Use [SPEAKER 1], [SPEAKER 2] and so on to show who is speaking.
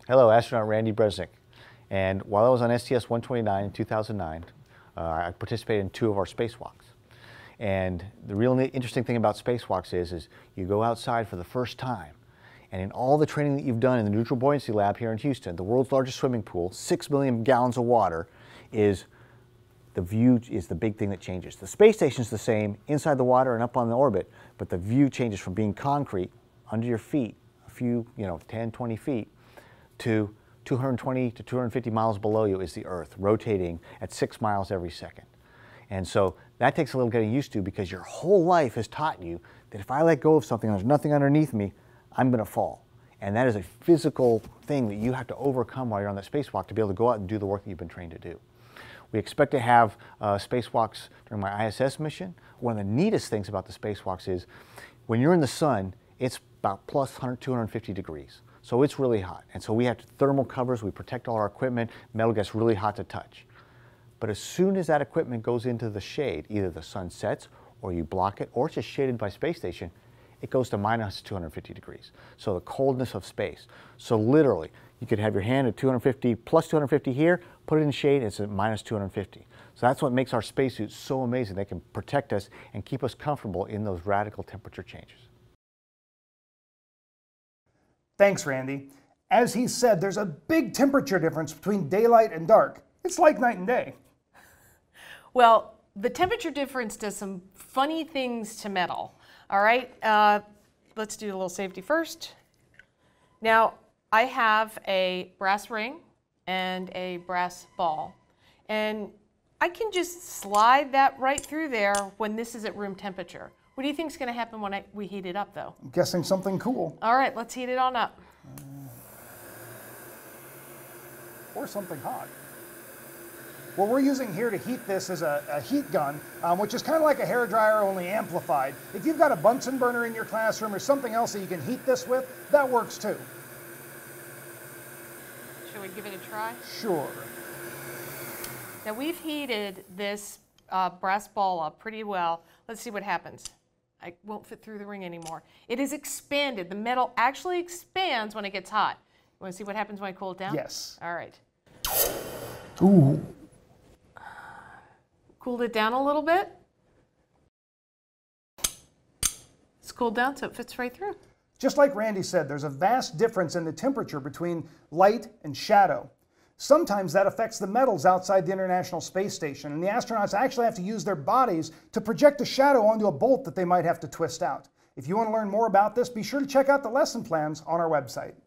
[SPEAKER 1] Hello, astronaut Randy Bresnik. And while I was on STS-129 in 2009, I participated in 2 of our spacewalks. And the real interesting thing about spacewalks is you go outside for the first time, and in all the training that you've done in the Neutral Buoyancy Lab here in Houston, the world's largest swimming pool, 6 million gallons of water, the view is the big thing that changes. The space station's the same inside the water and up on the orbit, but the view changes from being concrete under your feet, a few, 10, 20 feet, to 220 to 250 miles below you is the Earth, rotating at 6 miles every second. And so that takes a little getting used to, because your whole life has taught you that if I let go of something and there's nothing underneath me, I'm going to fall. And that is a physical thing that you have to overcome while you're on that spacewalk to be able to go out and do the work that you've been trained to do. We expect to have spacewalks during my ISS mission. One of the neatest things about the spacewalks is when you're in the sun, it's about plus 100, 250 degrees. So it's really hot. And so we have thermal covers, we protect all our equipment, metal gets really hot to touch. But as soon as that equipment goes into the shade, either the sun sets or you block it, or it's just shaded by space station, it goes to minus 250 degrees. So the coldness of space. So literally, you could have your hand at 250, plus 250 here, put it in shade, it's at minus 250. So that's what makes our spacesuits so amazing. They can protect us and keep us comfortable in those radical temperature changes.
[SPEAKER 2] Thanks, Randy. As he said, there's a big temperature difference between daylight and dark. It's like night and day.
[SPEAKER 3] Well, the temperature difference does some funny things to metal. All right, let's do a little safety first. Now, I have a brass ring and a brass ball, and I can just slide that right through there when this is at room temperature. What do you think is going to happen when we heat it up, though?
[SPEAKER 2] I'm guessing something cool.
[SPEAKER 3] All right, let's heat it on up.
[SPEAKER 2] Or something hot. What we're using here to heat this is a heat gun, which is kind of like a hairdryer, only amplified. If you've got a Bunsen burner in your classroom or something else that you can heat this with, that works too.
[SPEAKER 3] Should we give it a try?
[SPEAKER 2] Sure.
[SPEAKER 3] Now we've heated this brass ball up pretty well. Let's see what happens. I won't fit through the ring anymore. It is expanded. The metal actually expands when it gets hot. You want to see what happens when I cool it down?
[SPEAKER 2] Yes.
[SPEAKER 3] All right.
[SPEAKER 2] Ooh.
[SPEAKER 3] Cooled it down a little bit. It's cooled down so it fits right through.
[SPEAKER 2] Just like Randy said, there's a vast difference in the temperature between light and shadow. Sometimes that affects the metals outside the International Space Station, and the astronauts actually have to use their bodies to project a shadow onto a bolt that they might have to twist out. If you want to learn more about this, be sure to check out the lesson plans on our website.